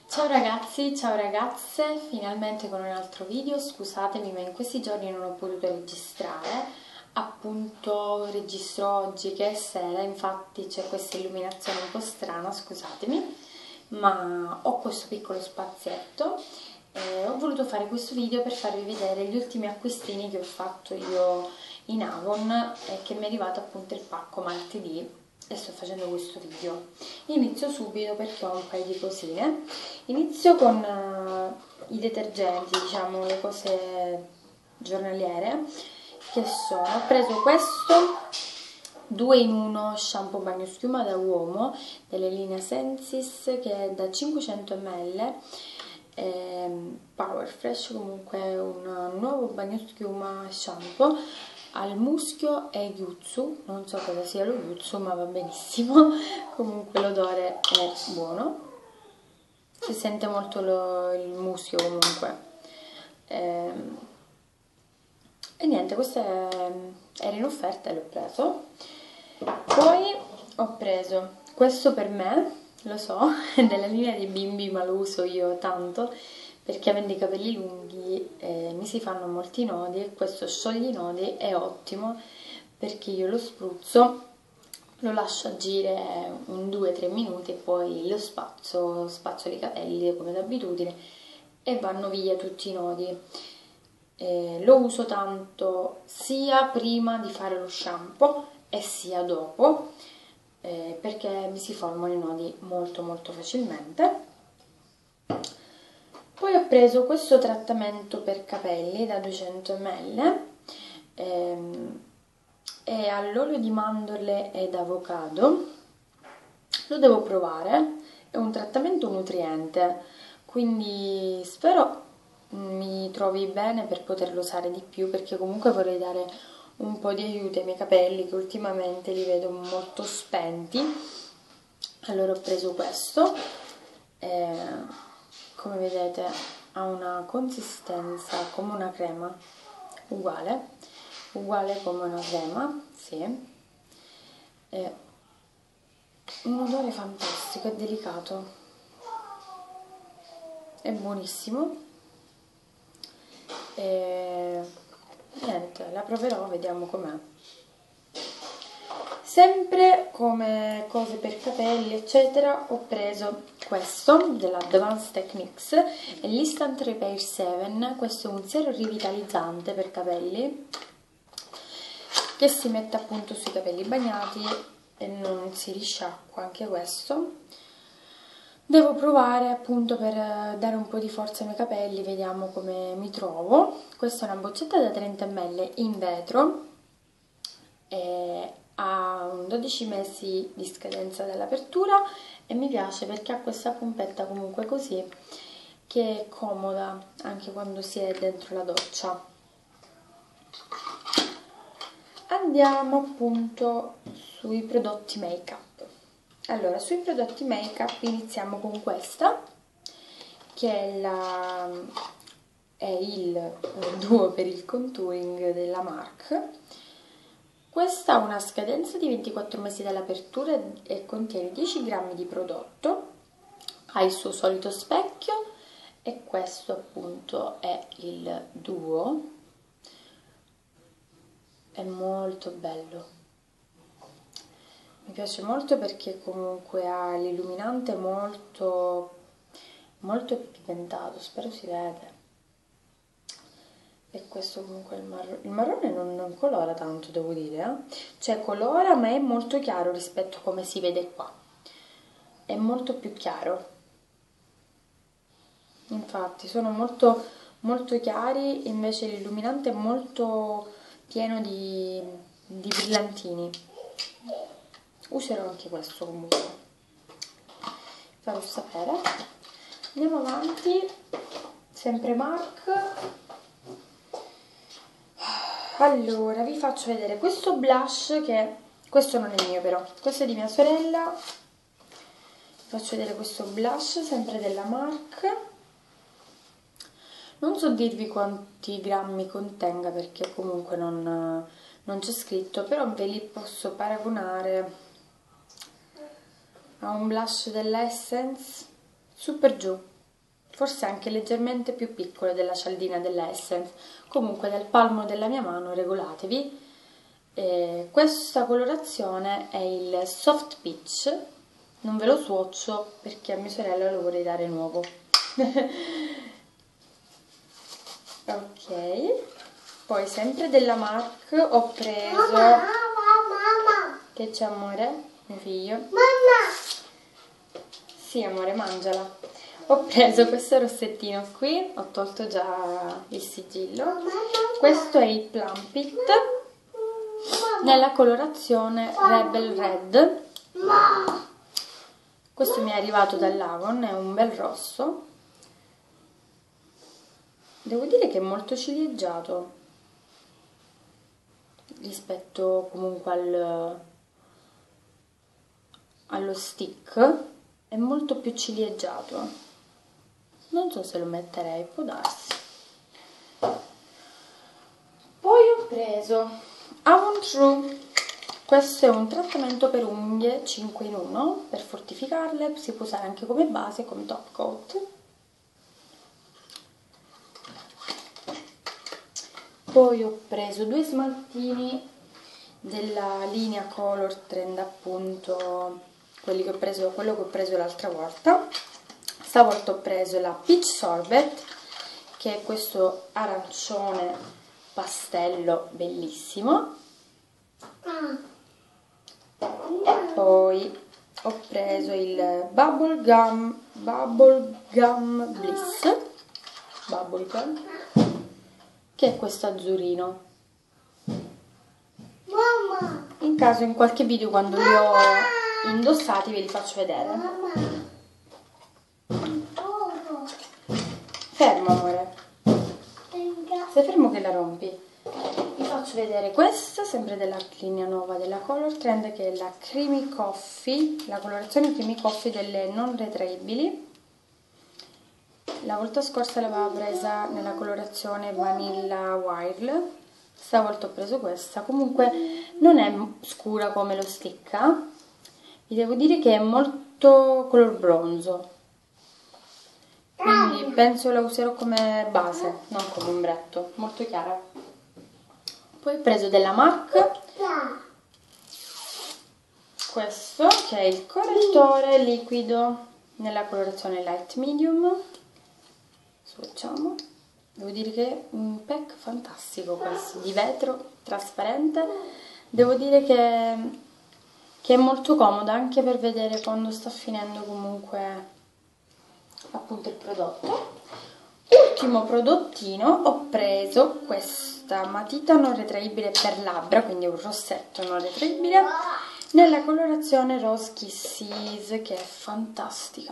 Ciao ragazzi, ciao ragazze, finalmente con un altro video. Scusatemi ma in questi giorni non ho potuto registrare, appunto registro oggi che è sera, infatti c'è questa illuminazione un po' strana, scusatemi, ma ho questo piccolo spazietto e ho voluto fare questo video per farvi vedere gli ultimi acquistini che ho fatto io in Avon e che mi è arrivato appunto il pacco martedì. E sto facendo questo video. Inizio subito perché ho un paio di cosine. Inizio con i detergenti, diciamo le cose giornaliere, che sono, ho preso questo 2 in 1 shampoo bagnoschiuma da uomo delle linee Sensis, che è da 500 ml, Power Fresh, comunque un nuovo bagnoschiuma shampoo al muschio e yuzu. Non so cosa sia lo yuzu, ma va benissimo. Comunque l'odore è buono, si sente molto il muschio comunque. E niente, questo era in offerta e l'ho preso. Poi ho preso questo per me, lo so, è della linea dei bimbi, ma lo uso io tanto perché avendo i capelli lunghi mi si fanno molti nodi, e questo scioglie i nodi è ottimo perché io lo spruzzo, lo lascio agire un 2-3 minuti e poi lo spazzolo i capelli come d'abitudine e vanno via tutti i nodi. Lo uso tanto sia prima di fare lo shampoo e sia dopo, perché mi si formano i nodi molto facilmente. Poi ho preso questo trattamento per capelli da 200 ml, è all'olio di mandorle ed avocado. Lo devo provare, è un trattamento nutriente, quindi spero mi trovi bene per poterlo usare di più, perché comunque vorrei dare un po' di aiuto ai miei capelli che ultimamente li vedo molto spenti. Allora ho preso questo, come vedete ha una consistenza come una crema, uguale come una crema, sì. Un odore fantastico, è delicato, è buonissimo e niente, la proverò, vediamo com'è. Sempre come cose per capelli eccetera ho preso questo dell'Advanced Techniques, è l'Instant Repair 7. Questo è un siero rivitalizzante per capelli che si mette appunto sui capelli bagnati e non si risciacqua. Anche questo devo provare appunto per dare un po' di forza ai miei capelli, vediamo come mi trovo. Questa è una boccetta da 30 ml in vetro e ha 12 mesi di scadenza dall'apertura e mi piace perché ha questa pompetta comunque così che è comoda anche quando si è dentro la doccia. Andiamo appunto sui prodotti make up. Allora, sui prodotti make up iniziamo con questa che è il duo per il contouring della MAC. Questa ha una scadenza di 24 mesi dall'apertura e contiene 10 grammi di prodotto, ha il suo solito specchio e questo appunto è il duo, è molto bello, mi piace molto perché comunque ha l'illuminante molto pigmentato, spero si vede. E questo comunque il marrone non colora tanto, devo dire, cioè colora ma è molto chiaro rispetto a come si vede qua, è molto più chiaro, infatti sono molto chiari, invece l'illuminante è molto pieno di brillantini. Userò anche questo comunque, farò sapere. Andiamo avanti, sempre MAC. Allora, vi faccio vedere questo blush che, questo non è mio però, questo è di mia sorella. Vi faccio vedere questo blush, sempre della MAC. Non so dirvi quanti grammi contenga perché comunque non c'è scritto, però ve li posso paragonare a un blush della Essence Super Giù. forse anche leggermente più piccole della cialdina della Essence, comunque del palmo della mia mano regolatevi. Questa colorazione è il Soft Peach, non ve lo swatcho perché a mia sorella lo vorrei dare nuovo. Ok, poi sempre della MAC ho preso... Che c'è, amore? Mio figlio? Mamma! Sì, amore, mangiala. Ho preso questo rossettino qui, ho tolto già il sigillo. Questo è il Plumpit nella colorazione Rebel Red. Questo mi è arrivato dall'Avon, è un bel rosso. Devo dire che è molto cilieggiato rispetto comunque allo stick, è molto più cilieggiato. Non so se lo metterei, può darsi. Poi ho preso Avon True. Questo è un trattamento per unghie 5 in 1 per fortificarle, si può usare anche come base, come top coat. Poi ho preso due smaltini della linea Color Trend, appunto quello che ho preso l'altra volta. Stavolta ho preso la Peach Sorbet, che è questo arancione pastello bellissimo. E poi ho preso il Bubblegum Bliss, Bubblegum, che è questo azzurrino. Mamma. In caso in qualche video quando li ho indossati ve li faccio vedere. Fermo, amore. Sei fermo che la rompi. Vi faccio vedere questa, sempre della linea nuova della Color Trend, che è la Creamy Coffee, la colorazione Creamy Coffee delle non retraibili. La volta scorsa l'avevo presa nella colorazione Vanilla Wild, stavolta ho preso questa. Comunque non è scura come lo stick, vi devo dire che è molto color bronzo, quindi penso la userò come base, non come ombretto, molto chiara. Poi ho preso della MAC questo, che è il correttore liquido nella colorazione Light Medium. Swatchiamo. Devo dire che è un pack fantastico questo, di vetro, trasparente. Devo dire che è molto comoda anche per vedere quando sta finendo comunque appunto il prodotto. Ultimo prodottino, ho preso questa matita non retraibile per labbra, quindi un rossetto non retraibile, nella colorazione Rose Kisses, che è fantastica.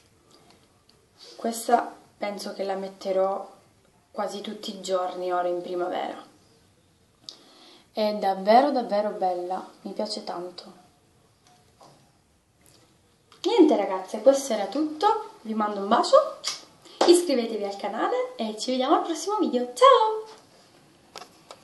Questa penso che la metterò quasi tutti i giorni ora in primavera. È davvero davvero bella, mi piace tanto. Niente ragazze, questo era tutto, vi mando un bacio, iscrivetevi al canale e ci vediamo al prossimo video, ciao!